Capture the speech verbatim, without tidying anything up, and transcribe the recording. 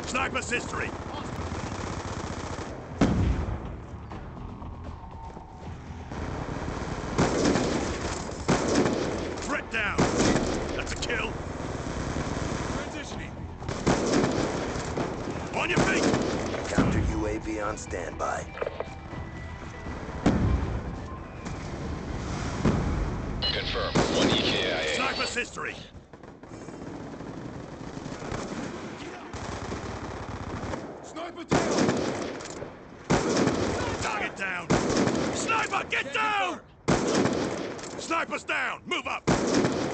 Sniper's history. Threat down. That's a kill. Transitioning. On your feet. Counter U A V on standby. Confirm. One E K I A. Sniper's history. Sniper down. Target down. Sniper, get down! Sniper's down. Move up.